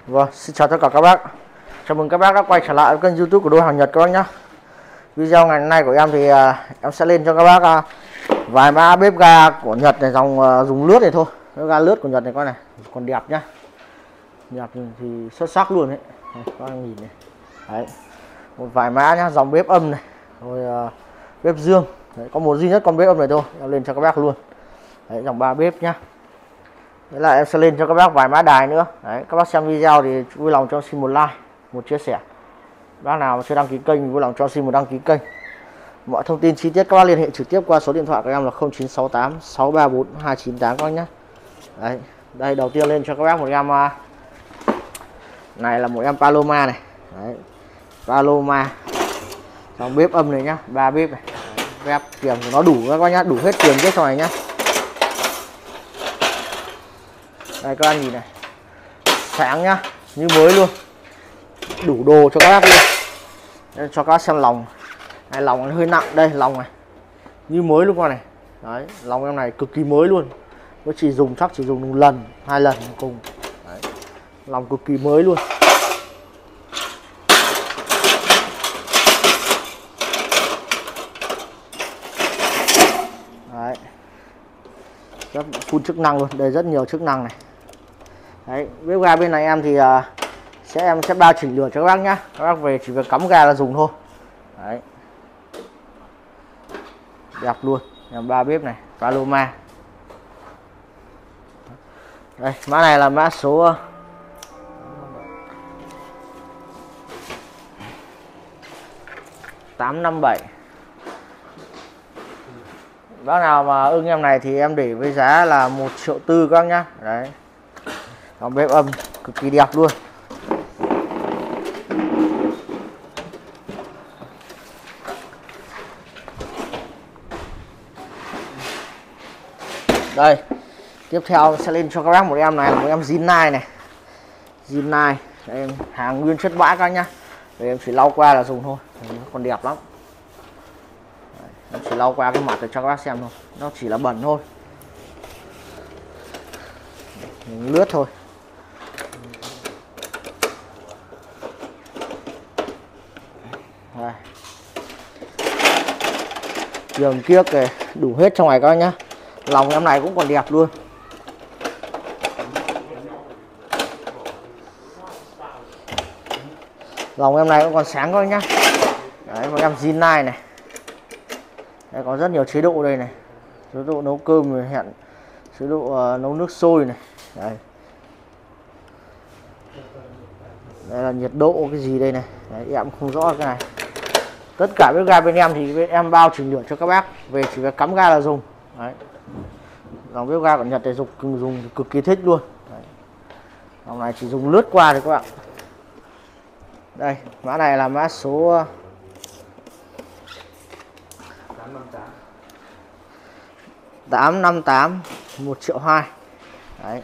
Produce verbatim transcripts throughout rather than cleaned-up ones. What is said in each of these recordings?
Vâng, xin chào tất cả các bác. Chào mừng các bác đã quay trở lại với kênh YouTube của Đôi Hàng Nhật các bác nhé. Video ngày hôm nay của em thì uh, em sẽ lên cho các bác uh, vài mã bếp ga của Nhật này, dòng uh, dùng lướt này thôi. Bếp ga lướt của Nhật này con này, còn đẹp nhá. Đẹp thì xuất sắc luôn đấy. Đây, các bác nhìn này. Đấy. Một vài mã nhá, dòng bếp âm này, rồi uh, bếp dương. Đấy, có một duy nhất con bếp âm này thôi, em lên cho các bác luôn. Đấy, dòng ba bếp nhá. Đấy là em sẽ lên cho các bác vài mã đài nữa. Đấy, các bác xem video thì vui lòng cho xin một like, một chia sẻ. Bác nào chưa đăng ký kênh vui lòng cho xin một đăng ký kênh. Mọi thông tin chi tiết các bác liên hệ trực tiếp qua số điện thoại của em là không chín sáu tám sáu ba bốn hai chín tám các bác nhé. Đấy, đây đầu tiên lên cho các bác một em này là một em Paloma này. Đấy, Paloma dòng bếp âm này nhá, ba bếp này. Bếp kiềm của nó đủ các bác nhá, đủ hết kiềm chết trong này nhá. Đây các bạn nhìn này, sáng nhá, như mới luôn, đủ đồ cho các bác luôn. Đây, cho các bác xem lòng này, lòng nó hơi nặng, đây lòng này như mới luôn con này. Đấy, lòng em này cực kỳ mới luôn, nó chỉ dùng chắc chỉ dùng một lần hai lần cùng. Đấy, lòng cực kỳ mới luôn. Đấy, rất full chức năng luôn, đây rất nhiều chức năng này. Đấy, bếp ga bên này em thì uh, sẽ em sẽ bao chỉnh lửa cho các bác nhá. Các bác về chỉ việc cắm ga là dùng thôi. Đấy, đẹp luôn, em ba bếp này, Paloma. Đây, mã này là mã số uh, tám năm bảy. Bác nào mà ưng em này thì em để với giá là một triệu tư các bác nhá. Đấy, dòng bếp âm cực kỳ đẹp luôn. Đây, tiếp theo sẽ lên cho các bác một em này, một em Rinnai này. Rinnai, đây hàng nguyên chất bã các nhá. Đây, em chỉ lau qua là dùng thôi, còn đẹp lắm. Đấy, em chỉ lau qua cái mặt để cho các bác xem thôi, nó chỉ là bẩn thôi, lướt thôi. Đây, giường kiếc kìa, đủ hết trong này các nhá. Lòng em này cũng còn đẹp luôn. Lòng em này cũng còn sáng các nhá. Đấy, một em Rinnai này. Đây có rất nhiều chế độ đây này, chế độ nấu cơm rồi hẹn, chế độ uh, nấu nước sôi này. Đây, đây là nhiệt độ cái gì đây này. Đấy, em không rõ cái này. Tất cả bếp ga bên em thì bên em bao chỉnh lửa cho các bác, về chỉ việc cắm ga là dùng. Đấy, dòng bếp ga của Nhật để dùng dùng cực kỳ thích luôn. Đấy, dòng này chỉ dùng lướt qua thôi các bạn. Đây, mã này là mã số tám năm tám, một triệu hai. Đấy,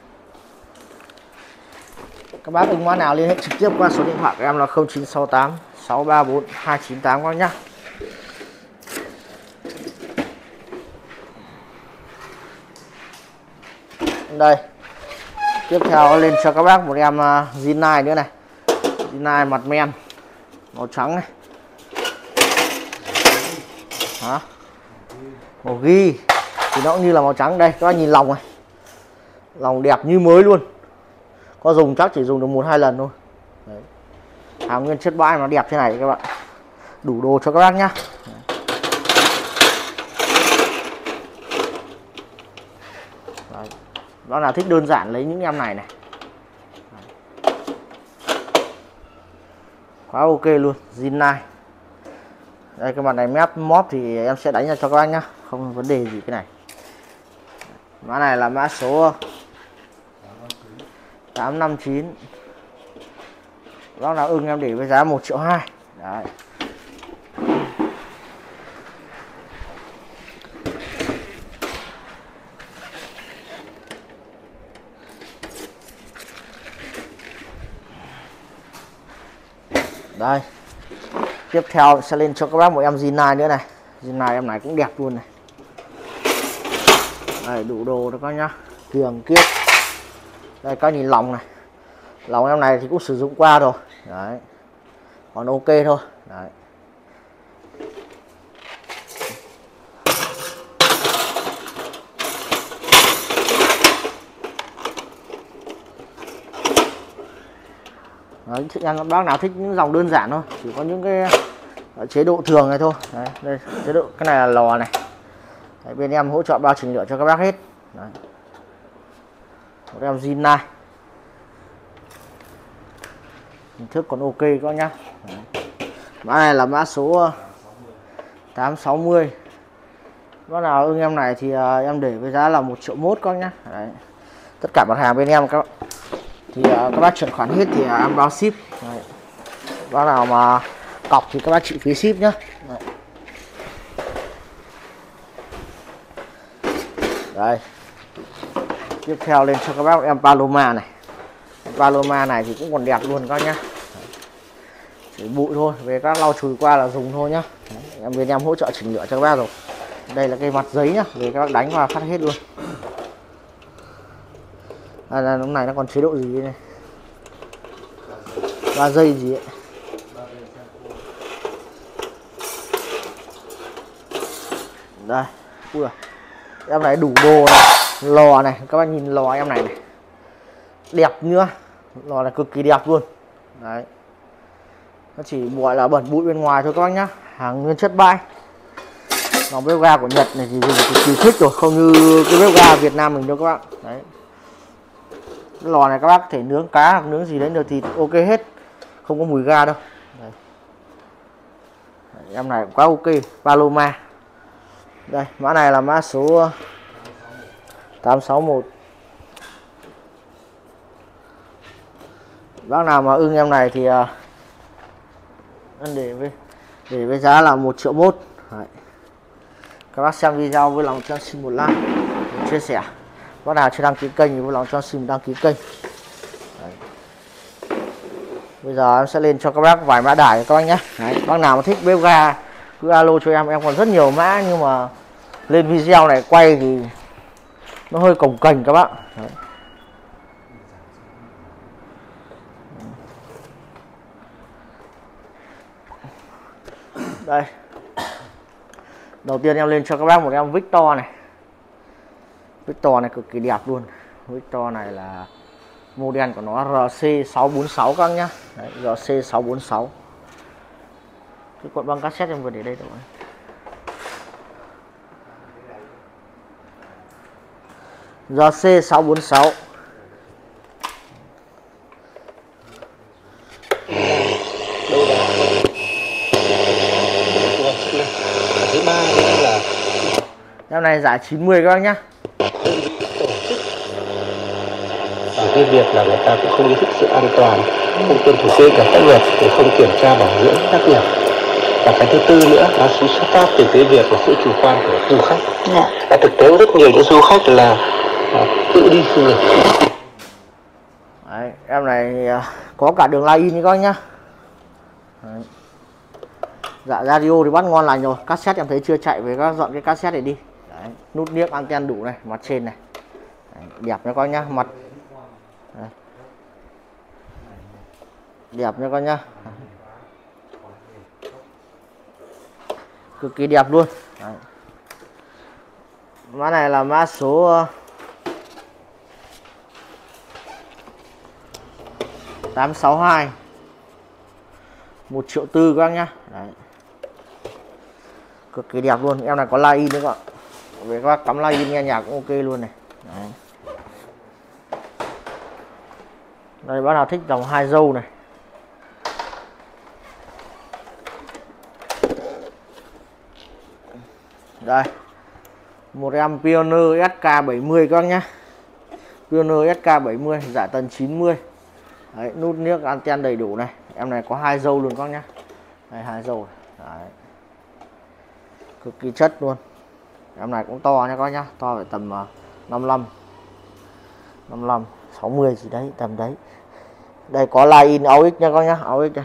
các bác ưng mã nào liên hệ trực tiếp qua số điện thoại của em là không chín sáu tám sáu ba bốn hai chín tám các nhá. Đây, tiếp theo lên cho các bác một em uh, Rinnai nữa này. Rinnai mặt men màu trắng này. Hả? Màu ghi thì nó cũng như là màu trắng. Đây các bác nhìn lòng này, lòng đẹp như mới luôn, có dùng chắc chỉ dùng được một hai lần thôi. Đấy, hàng nguyên chất bãi nó đẹp thế này các bạn, đủ đồ cho các bác nhá. Đấy, bác nào thích đơn giản lấy những em này này. Đấy, quá ok luôn, Rinnai. Đây cái mặt này mép móp thì em sẽ đánh ra cho các bác nhá, không vấn đề gì cái này. Mã này là mã số tám năm chín. Bác nào ưng em để với giá một triệu hai. Đấy, đây tiếp theo sẽ lên cho các bác một em Rinnai nữa này. Rinnai em này cũng đẹp luôn này. Đây, đủ đồ đó các nhá, kiềng kiếc. Đây các nhìn lòng này, Lòng em này thì cũng sử dụng qua rồi đấy, còn ok thôi đấy. Đấy, anh bác nào thích những dòng đơn giản thôi, chỉ có những cái chế độ thường này thôi đấy, đây chế độ cái này là lò này đấy, bên em hỗ trợ bao chỉnh lửa cho các bác hết đấy. Một em zin này hình thức còn ok các nhá. Đấy. Mã này là mã số tám sáu mươi. Bác nào ưng em này thì uh, em để với giá là một triệu mốt các nhá. Đấy. Tất cả mặt hàng bên em các thì uh, các bác chuyển khoản hết thì uh, em bao ship. Đấy. Bác nào mà cọc thì các bác chịu phí ship nhá. Đấy. Đây. Tiếp theo lên cho các bác em Paloma này. Paloma này thì cũng còn đẹp luôn các nhá. Chỉ bụi thôi, về các lau chùi qua là dùng thôi nhá. Đấy, em bên em hỗ trợ chỉnh lửa cho các bác rồi. Đây là cái mặt giấy nhá, về các bác đánh vào phát hết luôn. À, là lúc này nó còn chế độ gì này, ba giây gì ấy. Đây, ui à. Em này đủ đồ này, lò này, các bác nhìn lò em này này, đẹp nữa, lò này cực kỳ đẹp luôn. Đấy, nó chỉ gọi là bẩn bụi bên ngoài thôi các bác nhá, hàng nguyên chất bãi. Dòng bếp ga của Nhật này thì dùng cực kỳ thích rồi, không như cái bếp ga Việt Nam mình đâu các bạn. Đấy, cái lò này các bác có thể nướng cá hoặc nướng gì đấy được thì ok hết, không có mùi ga đâu. Đấy. Đấy, em này quá ok. Paloma. Đây, mã này là mã số tám sáu một. Bác nào mà ưng em này thì uh, để với để với giá là một triệu mốt. Đấy. Các bác xem video vui lòng cho xin một like, một chia sẻ. Bác nào chưa đăng ký kênh thì vui lòng cho xin đăng ký kênh. Đấy. Bây giờ em sẽ lên cho các bác vài mã đài các bác nhé. Đấy. Bác nào mà thích bếp ga cứ alo cho em, em còn rất nhiều mã nhưng mà lên video này quay thì nó hơi cồng kềnh các bác. Đấy. Đây, đầu tiên em lên cho các bác một em Victor này. Victor này cực kỳ đẹp luôn. Victor này là model của nó R C sáu bốn sáu các bác nhá. Đấy, R C sáu bốn sáu. Cái cuộn băng cassette em vừa để đây rồi. R C sáu bốn sáu. Thứ ba là em này giải chín mươi các bác nhá. Và cái việc là người ta cũng không ý thức sự an toàn, không tuân thủ quy cả pháp luật, để không kiểm tra bảo dưỡng nhắc nhở. Và cái thứ tư nữa nó sẽ xuất phát từ cái việc là sự chủ quan của du khách. Dạ. Và thực tế rất nhiều những du khách là à, tự đi du lịch. Đấy, em này có cả đường line in như các bác nhá. Đấy. Dạ radio thì bắt ngon lành rồi, cassette em thấy chưa chạy, về các dọn cái cassette này đi. Đấy, nút niếc anten đủ này, mặt trên này. Đấy, đẹp nha con nhá, mặt đấy. Đẹp nha con nhá. Cực kỳ đẹp luôn. Đấy. Mã này là mã số tám sáu hai. một triệu tư các bác nhá. Đấy. Cực kỳ đẹp luôn, em này có line in nữa các bạn. Về các bác cắm line in nghe nhạc cũng ok luôn này. Đấy. Đây bác nào thích dòng hai dâu này. Đây. Một em Pioneer S K bảy mươi các bác nhá. Pioneer S K bảy mươi giải tần chín mươi. Đấy, nút niếc anten đầy đủ này. Em này có hai dâu luôn các bác nhá. Đây hai dâu. Đấy. Cực kỳ chất luôn. Em này cũng to nha các bác nhá, to phải tầm uh, năm mươi lăm, năm mươi lăm, sáu mươi gì đấy, tầm đấy. Đây có line in áo X nha các bác nhá, áo X đây.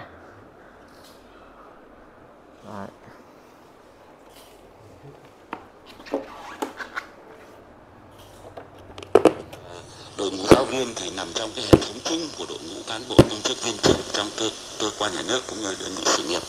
Đấy. Đội ngũ giáo viên thì nằm trong cái hệ thống chung của đội ngũ cán bộ công chức viên chức trong cơ, cơ quan nhà nước cũng như đơn vị sự nghiệp.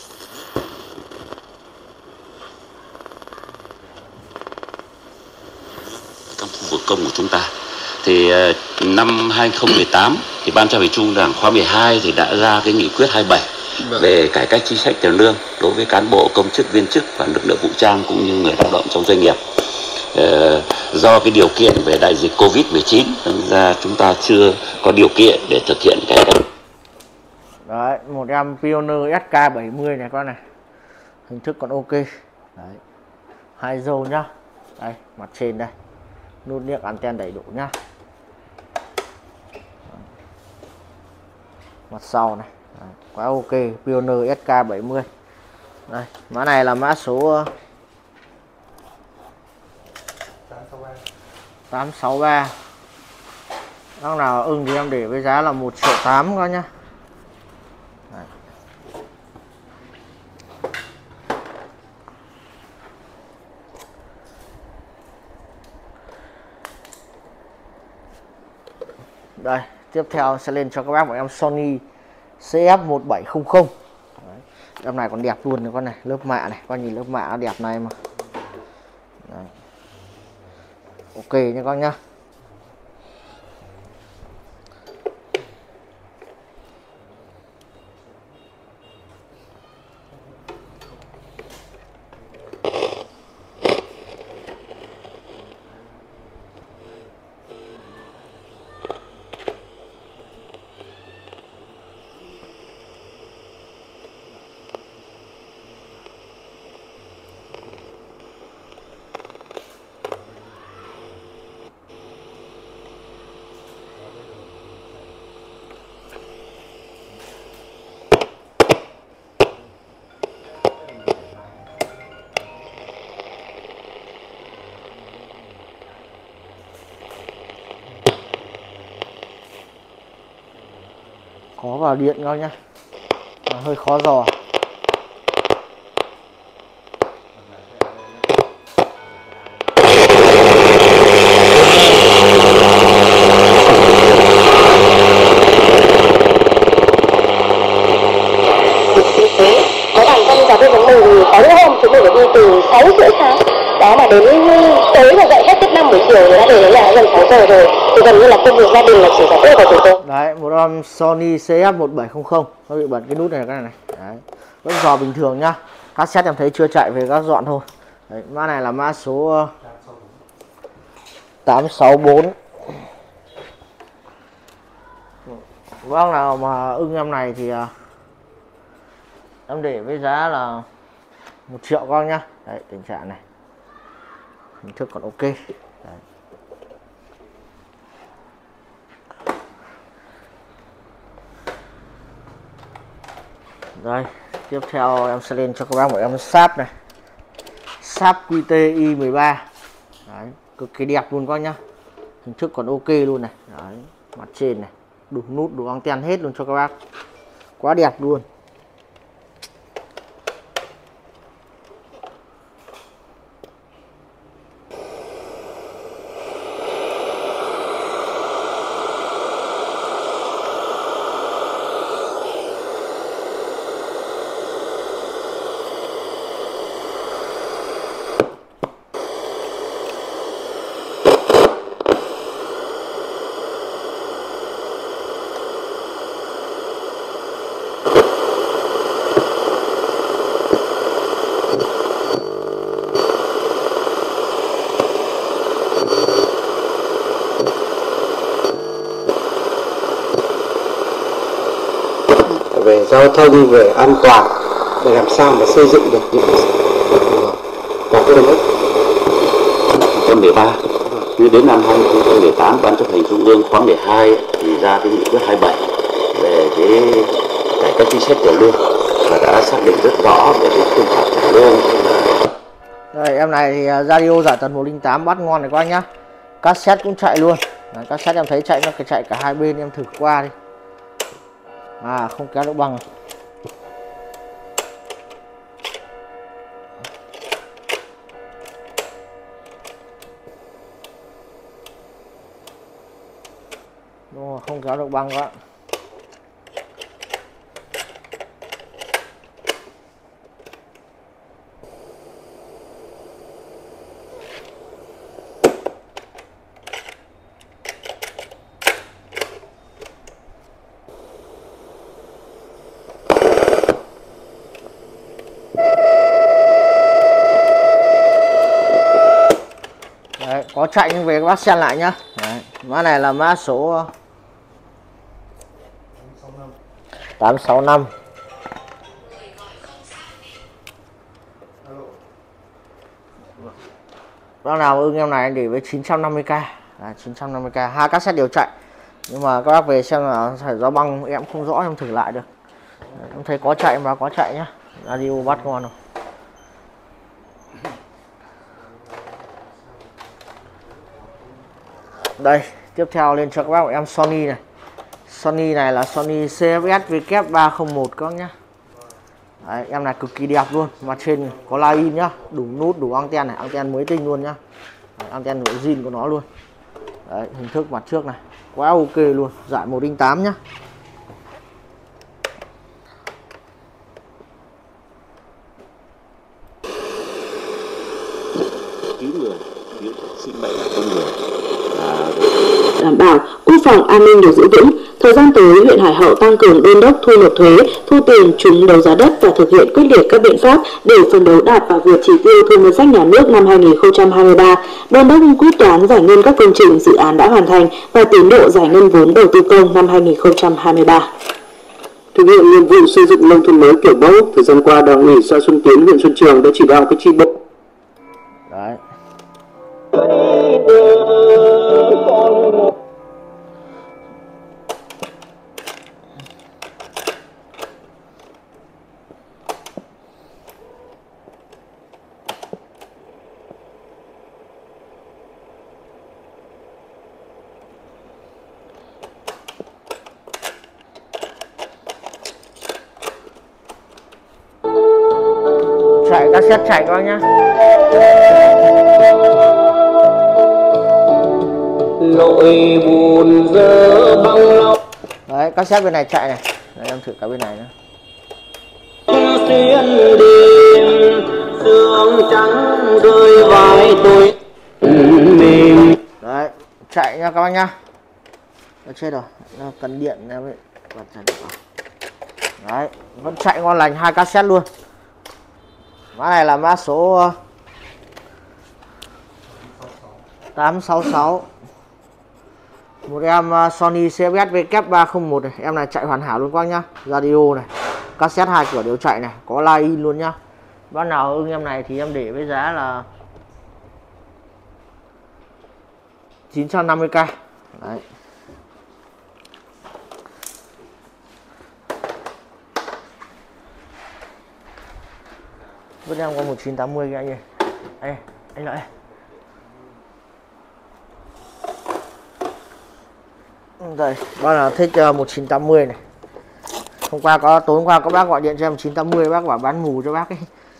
Trong khu vực công của chúng ta thì năm hai không một tám thì Ban Chấp hành Trung ương Đảng khóa mười hai thì đã ra cái nghị quyết hai mươi bảy về cải cách chính sách tiền lương đối với cán bộ công chức viên chức và lực lượng vũ trang cũng như người lao động trong doanh nghiệp. Ờ, do cái điều kiện về đại dịch Covid mười chín nên ra chúng ta chưa có điều kiện để thực hiện cải cách. Đấy, một em Pioneer S K bảy mươi này con này, hình thức còn ok. Đấy, hai dâu nhá. Đây, mặt trên đây, nút nick anten đầy đủ nhá. Mặt sau này. Đấy, quá ok. Pioneer S K bảy mươi. Đây, mã này là mã số tám sáu ba. Đang nào ưng thì em để với giá là một triệu tám coi nhá. Đấy. Đây, tiếp theo sẽ lên cho các bác một em Sony C F một bảy không không. Đấy. Em này còn đẹp luôn này con này, lớp mạ này, con nhìn lớp mạ nó đẹp này mà. Đấy. Ok nha con nhá. Khó vào điện coi nhá, à, hơi khó dò. Có bản thân giáo viên của mình thì có những hôm chúng mình phải đi từ sáu rưỡi sáng đó mà đến tối mà dậy hết tiết năm buổi chiều thì đã về đến nhà gần sáu giờ rồi, thì gần như là công việc gia đình là chỉ giải quyết của chúng tôi. Đấy, một con Sony C F một bảy không không, nó bị bật cái nút này cái này này. Đấy, vẫn dò bình thường nhá. Cassette em thấy chưa chạy về các dọn thôi. Đấy, mã này là mã số tám sáu bốn. Bác nào mà ưng em này thì em để với giá là một triệu con nhá. Đấy, tình trạng này, hình thức còn ok. Đấy. Đây, tiếp theo em sẽ lên cho các bác một em sáp này, sáp Q T I mười ba. Đấy, cực kỳ đẹp luôn các nhá, hình thức còn ok luôn này. Đấy, mặt trên này, đủ nút đủ anten hết luôn cho các bác, quá đẹp luôn. Về giao thông, về an toàn, để làm sao mà xây dựng được những có cái đồng ích. hai không một ba như đến năm hai không một tám, Ban Chấp hành Trung ương khóa mười hai thì ra cái nghị quyết hai mươi bảy về cái cải cách chính sách tiền lương và đã xác định rất rõ về cái phương pháp trả lương. Đây, em này thì radio giải tần một không tám bắt ngon này các anh nhá. Cassette cũng chạy luôn. Đấy, cassette em thấy chạy nó phải chạy cả hai bên, em thử qua đi. À, không kéo được bằng. Đúng rồi, không kéo được băng các bạn. có chạy nhưng về các bác xem lại nhá. Đấy. Mã này là mã số tám sáu năm. Bác nào ưng em này để với chín trăm năm mươi k. Đấy, chín trăm năm mươi k, hai cassette đều chạy. Nhưng mà các bác về xem là phải do băng em không rõ, em thử lại được. Đấy, em thấy có chạy mà có chạy nhá. Radio bắt ngon rồi. Đây, tiếp theo lên cho các bác của em Sony này. Sony này là Sony C F S W ba không một các bác nhá. Đấy, em này cực kỳ đẹp luôn, mà trên có line in nhá, đủ nút, đủ anten này, anten mới tinh luôn nhá. Đấy, anten nội zin của nó luôn. Đấy, hình thức mặt trước này, quá ok luôn, giải một không tám nhá. Cứu người, cứu sinh mệnh của con người. Đảm bảo quốc phòng an ninh được giữ vững. Thời gian tới, huyện Hải Hậu tăng cường đôn đốc thu nộp thuế, thu tiền trúng đấu giá đất và thực hiện quyết liệt các biện pháp để phấn đấu đạt và vượt chỉ tiêu thu ngân sách nhà nước năm hai nghìn không trăm hai mươi ba. Đôn đốc quyết toán giải ngân các công trình dự án đã hoàn thành và tiến độ giải ngân vốn đầu tư công năm hai nghìn không trăm hai mươi ba. Thực hiện nhiệm vụ xây dựng nông thôn mới kiểu mẫu, thời gian qua Đảng ủy xã Xuân Tiến, huyện Xuân Trường đã chỉ đạo các chi bộ. Đấy. Chạy cassette chạy các bác nhá. Nỗi buồn dơ băng lòng. Đấy, cassette bên này chạy này. Đấy, em thử cả bên này nữa. Xuyên đêm sương trắng rơi vai tôi mềm. Đấy, chạy nha các bác nhá. Nó chết rồi, nó cần điện em ấy. Đấy, vẫn chạy ngon lành, hai cassette luôn. Mã này là mã số tám sáu sáu. Một em Sony C F S W ba không một này, em này chạy hoàn hảo luôn các bác nhá. Radio này, cassette hai cửa đều chạy này, có line in luôn nhá. Bác nào ưng em này thì em để với giá là chín trăm năm mươi k. Đấy. Vẫn em có một chín tám mươi kìa anh ơi. Ê, anh Lợi. Đây, bác nào thích uh, một chín tám mươi này. Hôm qua có tối hôm qua có bác gọi điện cho em một chín tám mươi, bác bảo bán mù cho bác ấy.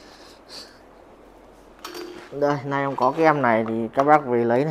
Đây, nay em có cái em này thì các bác về lấy này.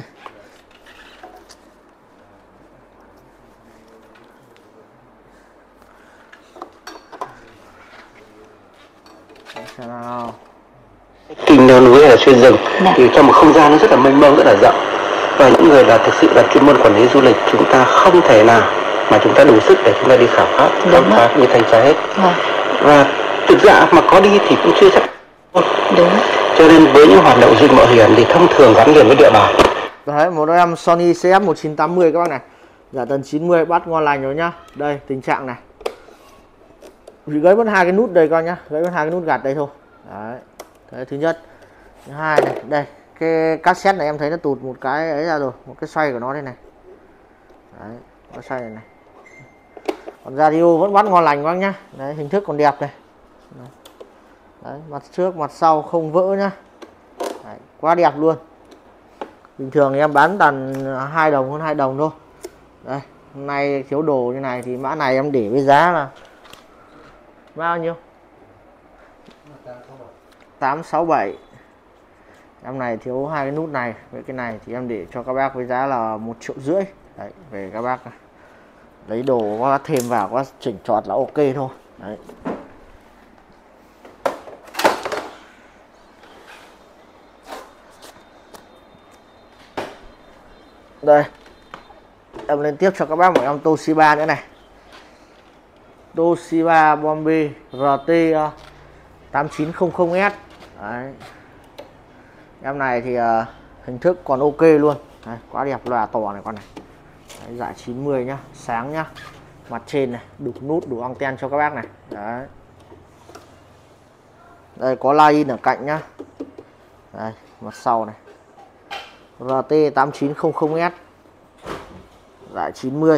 Xem nào. Kinh đô núi là xuyên rừng, thì trong một không gian nó rất là mênh mông, rất là rộng, và những người là thực sự là chuyên môn quản lý du lịch, chúng ta không thể nào mà chúng ta đủ sức để chúng ta đi khảo phá, khám phá như thanh tra hết. Đúng. Và thực ra mà có đi thì cũng chưa chắc. Đúng. Cho nên với những hoạt động du lịch mạo hiểm thì thông thường gắn liền với địa bàn. Đấy, một đôi em Sony C F một chín tám mươi các bác này, giả tần chín mươi, bắt ngon lành rồi nhá. Đây tình trạng này, chỉ gãy mất hai cái nút đây coi nhá, gãy mất hai cái nút gạt đây thôi. Đấy, đấy thứ nhất. Thứ hai này, đây cái cassette này em thấy nó tụt một cái ấy ra rồi, một cái xoay của nó đây này. Đấy, cái xoay này này. Còn radio vẫn bắt ngon lành quá nhá. Đấy, hình thức còn đẹp này. Đấy. Đấy, mặt trước mặt sau không vỡ nhá. Đấy, quá đẹp luôn. Bình thường em bán tầm hai đồng hơn hai đồng thôi. Đây, hôm nay thiếu đồ như này thì mã này em để với giá là bao nhiêu? tám sáu bảy. Em này thiếu hai cái nút này với cái này thì em để cho các bác với giá là một triệu rưỡi. Đấy, về các bác lấy đồ có thêm vào, có chỉnh chọt là ok thôi. Đấy. Đây, em lên tiếp cho các bác một em Toshiba nữa này. Toshiba Bombay R T tám chín không không S. Đấy. Em này thì uh, Hình thức còn ok luôn. Đấy, quá đẹp, loa to này con này. Đấy, giải chín mươi nhá, sáng nhá. Mặt trên này, đủ nút, đủ anten cho các bác này. Đấy. Đây có line ở cạnh nhá. Đây, mặt sau này. rờ tê tám chín không không S. Giải chín mươi.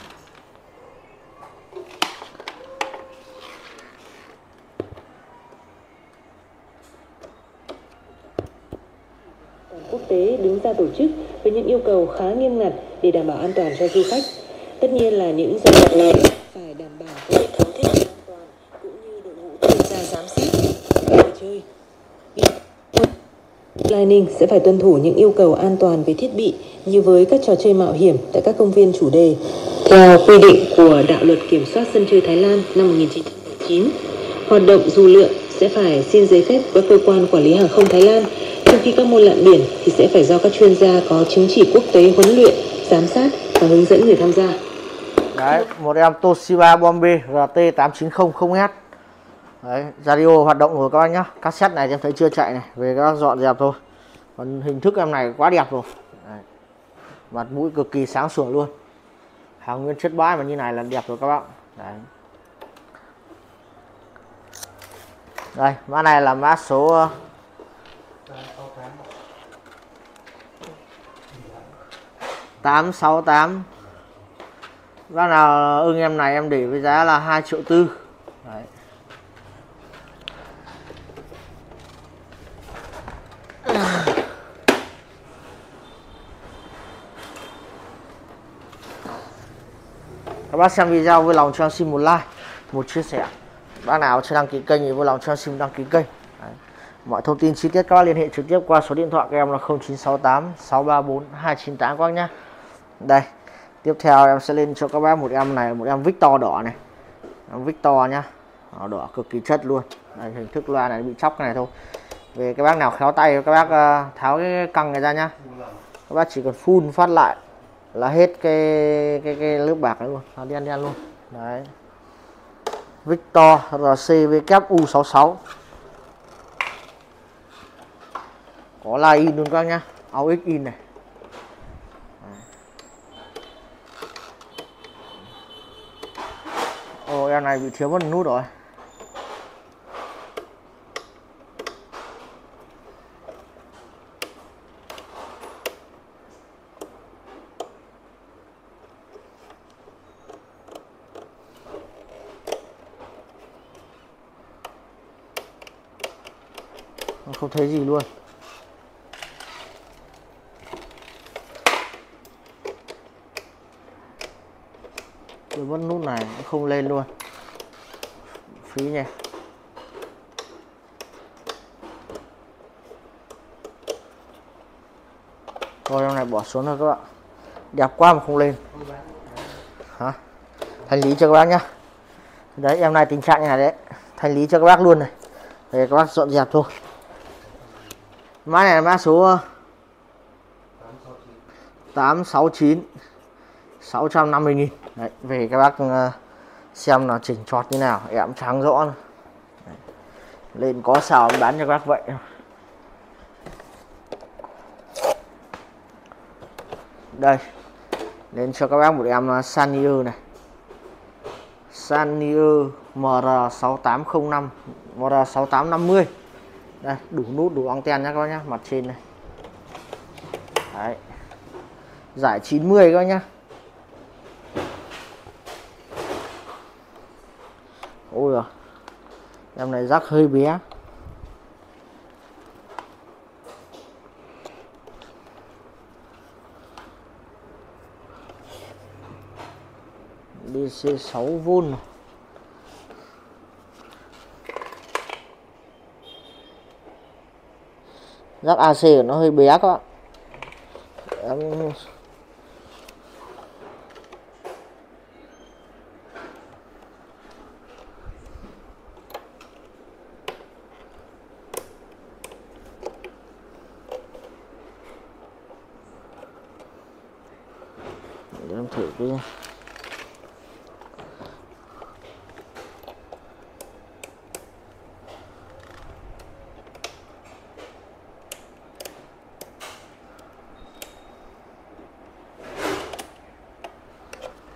Quốc tế đứng ra tổ chức với những yêu cầu khá nghiêm ngặt để đảm bảo an toàn cho du khách. Tất nhiên là những doanh nghiệp này phải đảm bảo hệ thống thiết bị an toàn cũng như đội ngũ chuyên gia giám sát người chơi. Lining sẽ phải tuân thủ những yêu cầu an toàn về thiết bị như với các trò chơi mạo hiểm tại các công viên chủ đề. Theo quy định của đạo luật kiểm soát sân chơi Thái Lan năm một nghìn chín trăm bảy mươi chín, hoạt động dù lượn sẽ phải xin giấy phép của cơ quan quản lý hàng không Thái Lan, trong khi các môn lặn biển thì sẽ phải do các chuyên gia có chứng chỉ quốc tế huấn luyện, giám sát và hướng dẫn người tham gia. Đấy, một em Toshiba Bombay rờ tê tám chín không không S. Đấy, radio hoạt động rồi các bác nhá. Cassette này em thấy chưa chạy này, về các bác dọn dẹp thôi. Còn hình thức em này quá đẹp rồi. Đấy. Mặt mũi cực kỳ sáng sủa luôn. Hàng nguyên chất bãi mà như này là đẹp rồi các bác. Đấy. Đây, mã này là mã số tám sáu tám. Bác nào ưng em này em để với giá là hai triệu tư. Đấy. Các bác xem video vui lòng cho em xin một like, một chia sẻ. Bác nào chưa đăng ký kênh thì vui lòng cho em xin đăng ký kênh. Đấy. Mọi thông tin chi tiết các bác liên hệ trực tiếp qua số điện thoại của em là không chín sáu tám sáu ba bốn hai chín tám các bác nhé. Đây, tiếp theo em sẽ lên cho các bác một em này, một em Victor đỏ này. Em Victor nhá. Đỏ, đỏ cực kỳ chất luôn. Đây, hình thức loa này bị chóc này thôi. Về các bác nào khéo tay các bác uh, tháo cái căng này ra nhá. Các bác chỉ cần phun phát lại là hết cái cái cái lớp bạc đấy luôn, nó đen đen luôn. Đấy. Victor rờ xê vê u sáu sáu. Có line in luôn các nhá, áo X in này. Ồ, em này bị thiếu mất nút rồi. Không thấy gì luôn. Tôi mất nút này nó không lên luôn, phí nhỉ. Thôi em này bỏ xuống thôi các bạn, đẹp quá mà không lên. Hả? Thanh lý cho các bác nhá. Đấy, em này tình trạng như này đấy, thanh lý cho các bác luôn này. Để các bác dọn dẹp thôi. Mã này là mã số tám sáu chín sáu trăm năm mươi nghìn. Đấy, về các bác xem là chỉnh chọt như nào, em trắng rõ này. Lên có xào bán cho các bác vậy. Đây, lên cho các bác một em Sanier này, Sanier M R sáu tám không năm, M R sáu tám năm mươi. Đây, đủ nút, đủ anten nhá các bác nhá, mặt trên này. Đấy. Giải chín mươi các bác nhá. Ôi giời, em này rắc hơi bé. đê xê sáu vôn. Rắc a xê của nó hơi bé các bạn. Em... Để em thử cái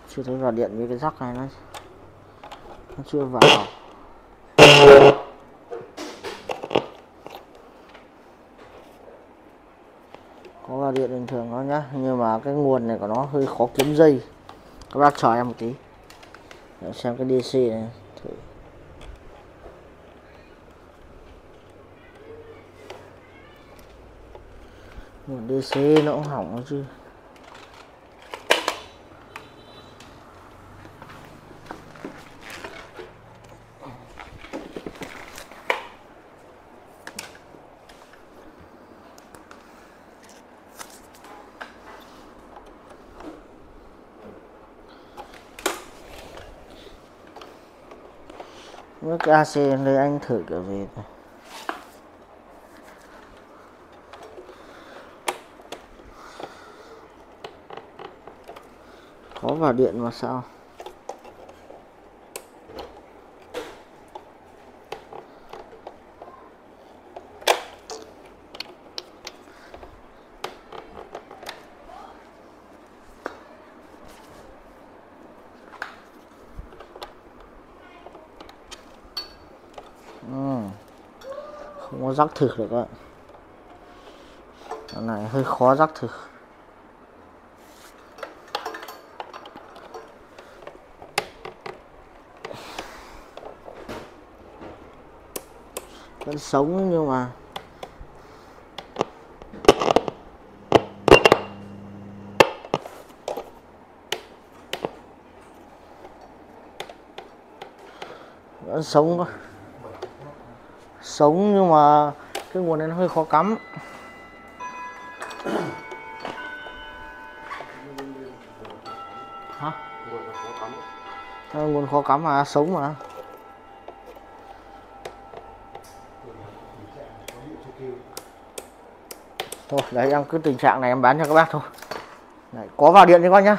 chưa thấy vào điện với cái rắc này nó, nó chưa vào. Có vào điện bình thường đó nhá, nhưng mà cái nguồn này của nó hơi khó kiếm dây. Các bác chờ em một tí để xem cái đê xê này thử. Nguồn đê xê nó cũng hỏng đó chứ. Với cái a xê đây anh thử kiểu gì thôi. Có vào điện mà sao? Ừ. Không có rắc thực được ạ. Cái này hơi khó rắc thực. Vẫn sống nhưng mà vẫn sống thôi. Sống nhưng mà cái nguồn này nó hơi khó cắm. Hả? Nguồn khó cắm mà, sống mà. Thôi đấy, em cứ tình trạng này em bán cho các bác thôi. Đấy, có vào điện cho con nhá.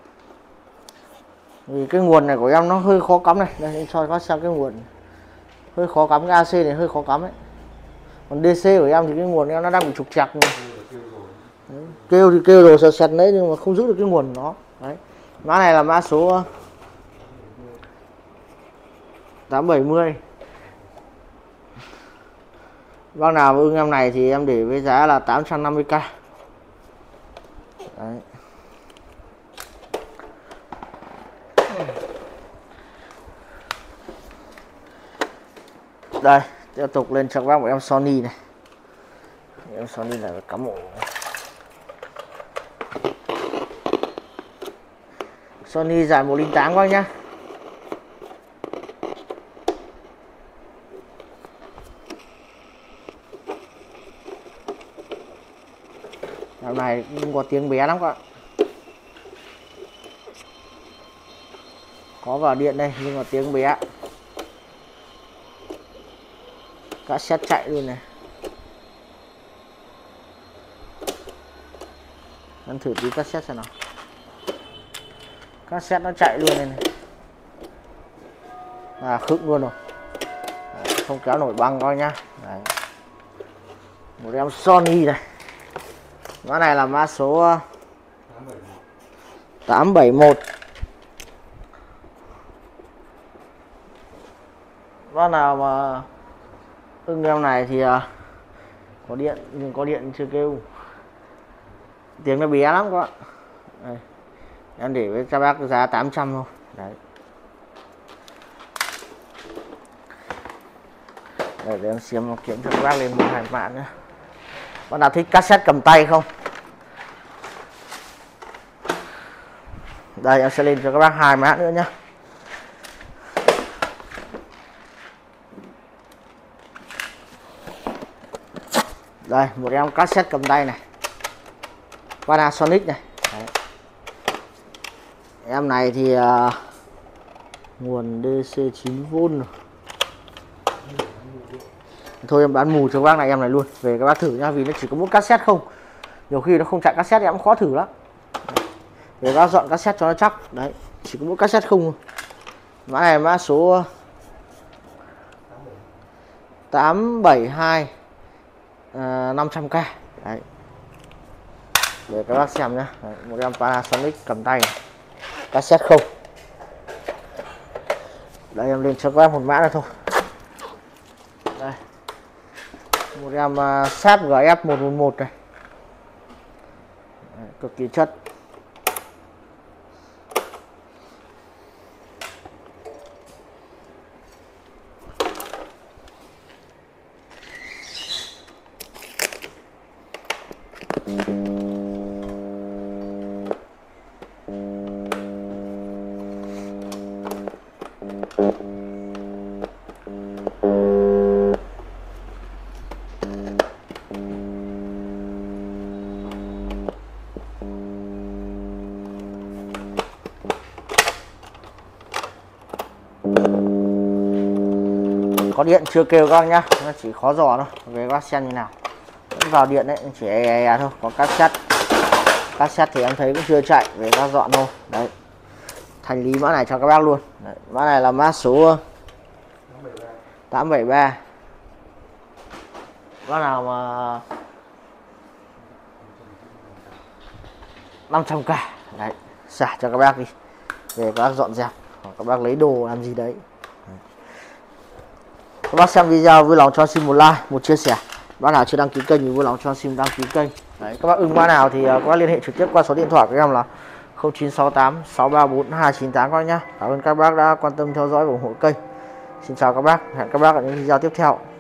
Vì cái nguồn này của em nó hơi khó cắm này. Đây em cho các bác xem cái nguồn hơi khó cắm, cái a xê này hơi khó cắm đấy. Còn đê xê của em thì cái nguồn em nó đang bị trục trặc. Kêu thì kêu rồi sẹt sẹt đấy nhưng mà không giữ được cái nguồn của nó. Đấy. Mã này là mã số tám bảy mươi. Bác nào ưng em này thì em để với giá là tám trăm năm mươi k. Đấy. Đây, tiếp tục lên cho các bác một em Sony này. Em Sony này phải cắm ổ. Sony giải một không tám các bác nhá. Dạo này cũng có tiếng bé lắm các bạn. Có vào điện đây nhưng mà tiếng bé. Cassette chạy luôn này. Ăn thử tí cassette xem nào. Cassette nó chạy luôn này, này. À khựng luôn rồi. Đấy, không kéo nổi băng coi nhá. Đấy. Một em Sony này. Mã này là mã số tám bảy mốt. Bác nào mà ưng em này thì uh, có điện, nhưng có điện chưa kêu. Tiếng nó bé lắm các bạn. Đây. Em để với các bác giá tám trăm thôi. Đấy. Để, để em xem kiếm cho các bác lên một hai bạn nữa. Bác nào thích cassette cầm tay không? Đây em sẽ lên cho các bác hai mã nữa nhé. Đây một em cassette cầm tay này, Panasonic này. Đấy. Em này thì uh, nguồn đê xê chín vôn rồi. Thôi em bán mù cho các bác này em này luôn. Về các bác thử nhá, vì nó chỉ có một cassette không. Nhiều khi nó không chạy cassette em cũng khó thử lắm. Để các bác dọn cassette cho nó chắc. Đấy, chỉ có một cassette không thôi. Mã này mã số tám bảy hai năm trăm k. Đấy. Để các bác xem nhá. Đấy, một em Panasonic cầm tay này. cassette không. Đây em lên cho các bác một mã nữa thôi. Đây. Một em uh, Sharp G F một một một này. Đấy, cực kỳ chất. Có điện chưa kêu các bác nhá, nó chỉ khó dò thôi, về các bác xem như nào. Vẫn vào điện đấy, chỉ e e e thôi. Có cassette, cassette thì em thấy cũng chưa chạy, về các dọn thôi. Đấy, thành lý mã này cho các bác luôn. Đấy, mã này là mã số tám bảy ba. Bác nào mà năm trăm k đấy, xả cho các bác đi, về các bác dọn dẹp hoặc các bác lấy đồ làm gì đấy. Các bác xem video vui lòng cho xin một like, một chia sẻ. Bác nào chưa đăng ký kênh thì vui lòng cho xin đăng ký kênh. Đấy, các bác ưng mã nào thì các bác liên hệ trực tiếp qua số điện thoại của em là không chín sáu tám sáu ba bốn hai chín tám các bác nhá. Cảm ơn các bác đã quan tâm theo dõi và ủng hộ kênh. Xin chào các bác, hẹn các bác ở những video tiếp theo.